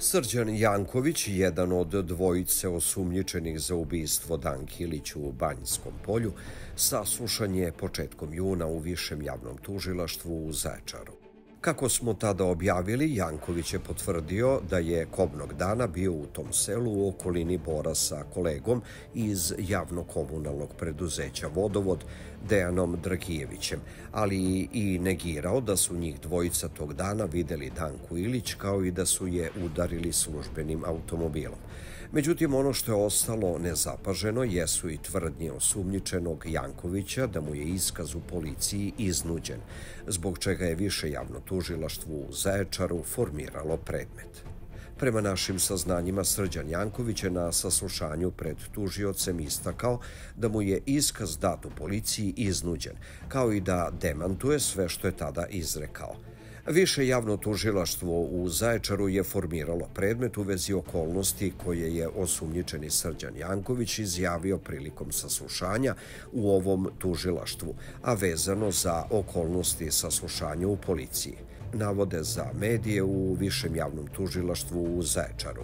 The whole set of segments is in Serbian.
Srđan Janković, jedan od dvojice osumnjičenih za ubistvo Danke Ilić u Banjskom polju, saslušan je početkom juna u Višem javnom tužilaštvu u Zaječaru. Kako smo tada objavili, Janković je potvrdio da je kobnog dana bio u tom selu u okolini Bora sa kolegom iz javno-komunalnog preduzeća Vodovod Dejanom Dragijevićem, ali i negirao da su njih dvojica tog dana videli Danku Ilić kao i da su je udarili službenim automobilom. Međutim, ono što je ostalo nezapaženo jesu i tvrdnje osumnjičenog Jankovića da mu je iskaz u policiji iznuđen, zbog čega je Više javno tužilaštvo u Zaječaru formiralo predmet. Prema našim saznanjima, Srđan Janković je na saslušanju pred tužiocem istakao da mu je iskaz dat u policiji iznuđen, kao i da demantuje sve što je tada izrekao. Više javno tužilaštvo u Zaječaru je formiralo predmet u vezi okolnosti koje je osumnjičeni Srđan Janković izjavio prilikom saslušanja u ovom tužilaštvu, a vezano za okolnosti saslušanja u policiji, navode za medije u Višem javnom tužilaštvu u Zaječaru.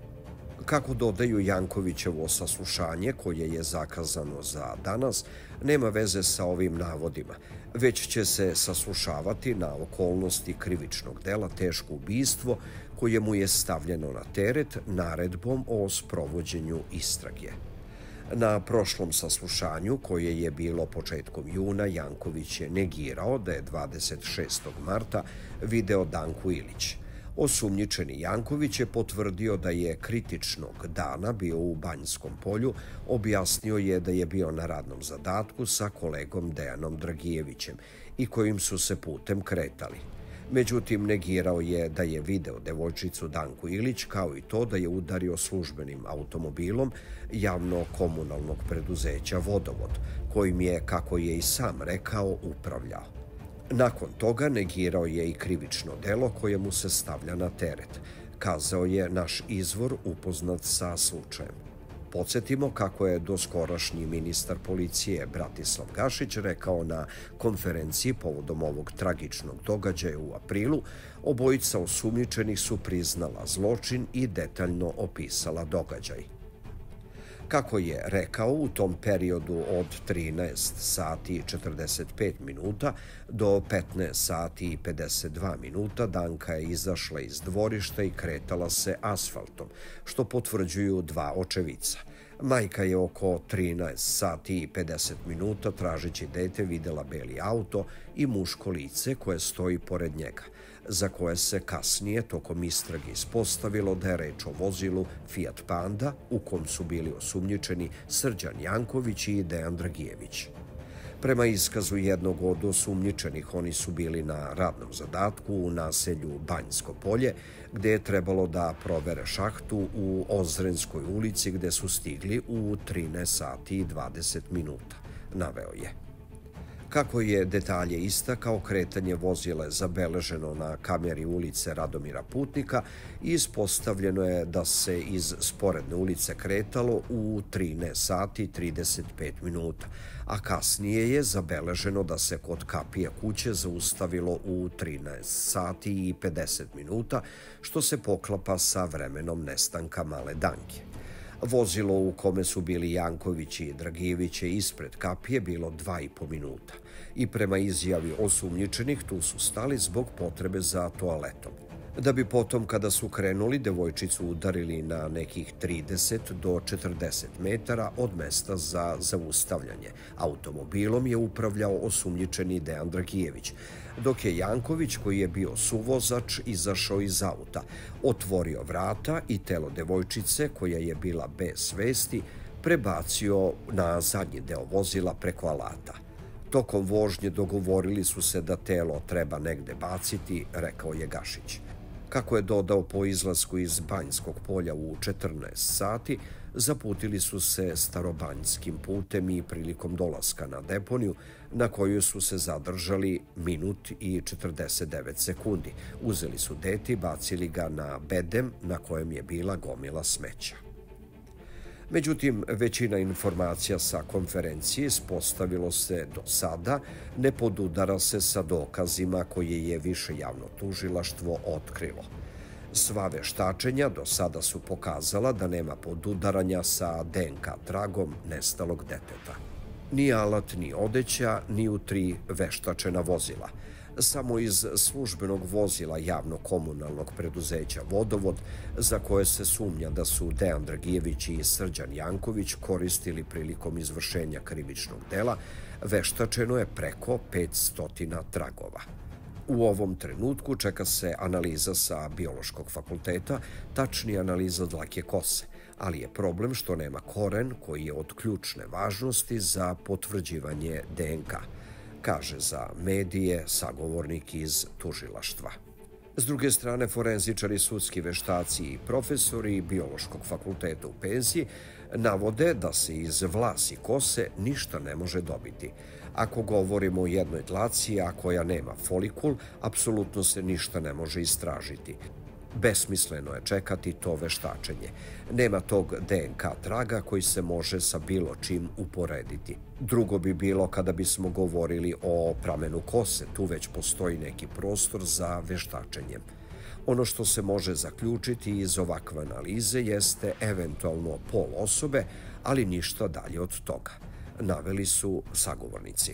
Kako dodaju, Jankovićevo saslušanje, koje je zakazano za danas, nema veze sa ovim navodima, već će se saslušavati na okolnosti krivičnog dela teško ubistvo koje mu je stavljeno na teret naredbom o sprovođenju istrage. Na prošlom saslušanju, koje je bilo početkom juna, Janković je negirao da je 26. marta video Danku Ilić. Osumnjičeni Janković je potvrdio da je kritičnog dana bio u Banjskom polju, objasnio je da je bio na radnom zadatku sa kolegom Dejanom Dragijevićem i kojim su se putem kretali. Međutim, negirao je da je video devojčicu Danku Ilić, kao i to da je udario službenim automobilom javno-komunalnog preduzeća Vodovod, kojim je, kako je i sam rekao, upravljao. Nakon toga negirao je i krivično delo koje mu se stavlja na teret, kazao je naš izvor upoznat sa slučajem. Podsjetimo kako je doskorašnji ministar policije Bratislav Gašić rekao na konferenciji povodom ovog tragičnog događaja u aprilu, obojica osumnjičenih su priznala zločin i detaljno opisala događaj. Kako je rekao, u tom periodu od 13 sati i 45 minuta do 15 sati i 52 minuta Danka je izašla iz dvorišta i kretala se asfaltom, što potvrđuju dva očevica. Majka je oko 13 sati i 50 minuta tražeći dete videla beli auto i muško lice koje stoji pored njega, za koje se kasnije tokom istrage ispostavilo da je reč o vozilu Fiat Panda u kom su bili osumnjičeni Srđan Janković i Dejan Dragijević. Prema iskazu jednog od osumnjičenih, oni su bili na radnom zadatku u naselju Banjsko polje, gde je trebalo da provere šahtu u Ozrenskoj ulici, gde su stigli u 13 sati i 20 minuta, naveo je. Kako je detalje istakao, kretanje vozila je zabeleženo na kameri ulice Radomira Putnika i ispostavljeno je da se iz sporedne ulice kretalo u 13 sati i 35 minuta, a kasnije je zabeleženo da se kod kapije kuće zaustavilo u 13 sati i 50 minuta, što se poklapa sa vremenom nestanka male Danke. Vozilo u kome su bili Janković i Dragijević je ispred kapije bilo 2,5 minuta i prema izjavi osumnjičenih tu su stali zbog potrebe za toaletom, da bi potom kada su krenuli devojčicu udarili na nekih 30 do 40 metara od mesta za zaustavljanje. Automobilom je upravljao osumnjičeni Dejan Dragijević, dok je Janković, koji je bio suvozač, izašao iz auta, otvorio vrata i telo devojčice, koja je bila bez svesti, prebacio na zadnji deo vozila preko alata. Tokom vožnje dogovorili su se da telo treba negde baciti, rekao je Gašić. Kako je dodao, po izlasku iz Banjskog polja u 14 sati, zaputili su se Starobanjskim putem i prilikom dolaska na deponiju, na koju su se zadržali minut i 49 sekundi. Uzeli su dete i bacili ga na bedem na kojem je bila gomila smeća. Međutim, većina informacija sa konferencije, ispostavilo se do sada, ne podudara se sa dokazima koje je Više javno tužilaštvo otkrilo. Sva veštačenja do sada su pokazala da nema podudaranja sa DNK tragom nestalog deteta. Ni alat, ni odeća, ni u 3 veštačena vozila. Samo iz službenog vozila javno-komunalnog preduzeća Vodovod, za koje se sumnja da su Dejan Dragijević i Srđan Janković koristili prilikom izvršenja krivičnog dela, veštačeno je preko 500 tragova. U ovom trenutku čeka se analiza sa Biološkog fakulteta, tačnije analiza dlake kose, ali je problem što nema koren koji je od ključne važnosti za potvrđivanje DNK, kaže za medije sagovornik iz tužilaštva. S druge strane, forenzičari, sudski veštaci i profesori Biološkog fakulteta u penziji navode da se iz vlasi kose ništa ne može dobiti. Ako govorimo o jednoj dlaci, a koja nema folikul, apsolutno se ništa ne može istražiti. Besmisleno je čekati to veštačenje. Nema tog DNK traga koji se može sa bilo čim uporediti. Drugo bi bilo kada bismo govorili o pramenu kose, tu već postoji neki prostor za veštačenje. Ono što se može zaključiti iz ovakve analize jeste eventualno pol osobe, ali ništa dalje od toga, naveli su sagovornici.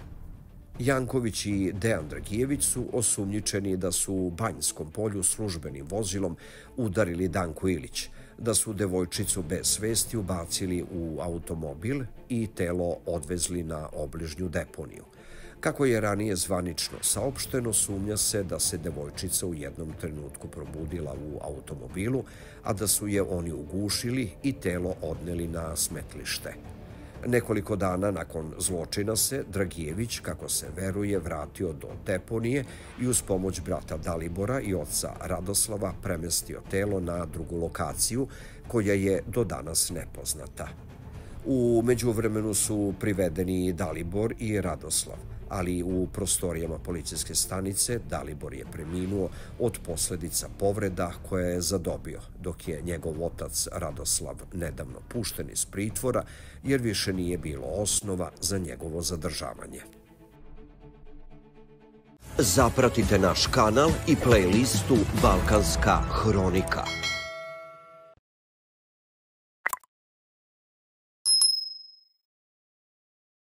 Janković i Dejan Dragijević su osumnjičeni da su u Banjskom Polju službenim vozilom udarili Danku Ilić, da su devojčicu bez svesti ubacili u automobil i telo odvezli na obližnju deponiju. Kako je ranije zvanično saopšteno, sumnja se da se devojčica u jednom trenutku probudila u automobilu, a da su je oni ugušili i telo odneli na smetlište. Nekoliko dana nakon zločina se Dragijević, kako se veruje, vratio do deponije i uz pomoć brata Dalibora i oca Radoslava premestio telo na drugu lokaciju, koja je do danas nepoznata. U međuvremenu su privedeni Dalibor i Radoslav, ali u prostorijama policijske stanice Dalibor je preminuo od posledica povreda koje je zadobio, dok je njegov otac Radoslav nedavno pušten iz pritvora jer više nije bilo osnova za njegovo zadržavanje. Zapratite naš kanal i playlistu Balkanska hronika.